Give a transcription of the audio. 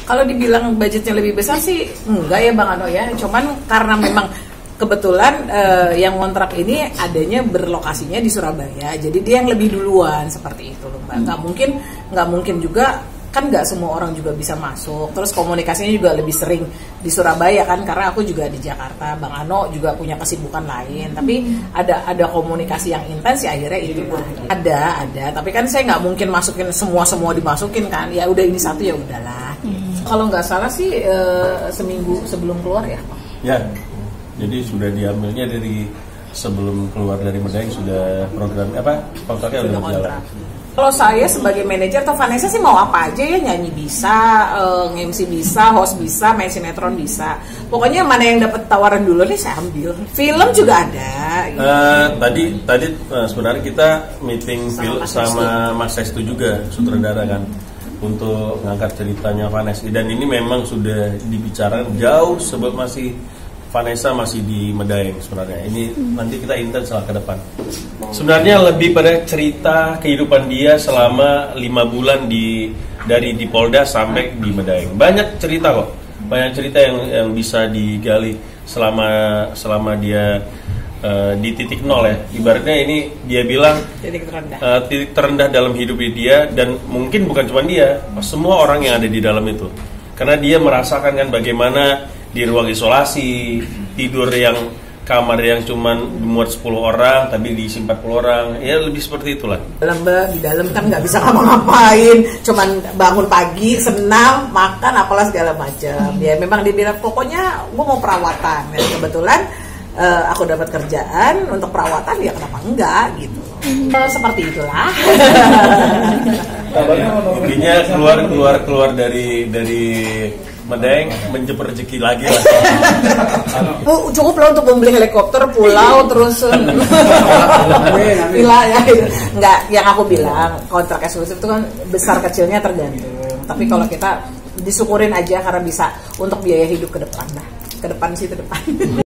Kalau dibilang budgetnya lebih besar sih enggak ya Bang Ano ya. Cuman karena memang kebetulan yang kontrak ini adanya berlokasinya di Surabaya. Jadi dia yang lebih duluan seperti itu loh Mbak. Nggak mungkin juga kan nggak semua orang juga bisa masuk. Terus komunikasinya juga lebih sering di Surabaya kan karena aku juga di Jakarta. Bang Ano juga punya kesibukan lain. Tapi ada komunikasi yang intens ya akhirnya itu ada. Tapi kan saya nggak mungkin masukin semua dimasukin kan. Ya udah ini satu ya udahlah. Kalau nggak salah sih seminggu sebelum keluar ya. Ya, jadi sudah diambilnya dari sebelum keluar dari Medaeng sudah program kontraknya sudah berjalan. Kalau saya sebagai manajer atau Vanessa sih mau apa aja ya, nyanyi bisa, nge-MC bisa, host bisa, main sinetron bisa. Pokoknya mana yang dapat tawaran dulu nih saya ambil. Film juga ada. Gitu. Tadi sebenarnya kita meeting sama Mas Sestu juga sutradara kan. Untuk ngangkat ceritanya Vanessa, dan ini memang sudah dibicarakan jauh sebelum Vanessa masih di Medaeng sebenarnya. Ini nanti kita intens lah ke depan. Sebenarnya lebih pada cerita kehidupan dia selama 5 bulan dari Polda sampai di Medaeng. Banyak cerita kok, banyak cerita yang bisa digali selama dia di titik nol ya. Ibaratnya ini dia bilang titik terendah dalam hidup dia, dan mungkin bukan cuma dia, semua orang yang ada di dalam itu. Karena dia merasakan kan bagaimana di ruang isolasi, tidur yang kamar yang cuma muat 10 orang tapi diisi 40 orang. Ya lebih seperti itulah. Di dalam kan nggak bisa ngapa-ngapain, cuman bangun pagi, senam, makan apalah segala macam. Ya memang dia bilang pokoknya gue mau perawatan. Dan kebetulan aku dapat kerjaan untuk perawatan, ya kenapa enggak gitu. Seperti itulah. Intinya keluar dari Medaeng menjemput rezeki lagi lah. Cukup lah untuk membeli helikopter, pulau, terus villa ya. Enggak, yang aku bilang kontrak eksklusif itu kan besar kecilnya tergantung. Tapi kalau kita disyukurin aja karena bisa untuk biaya hidup ke depan lah. Ke depan.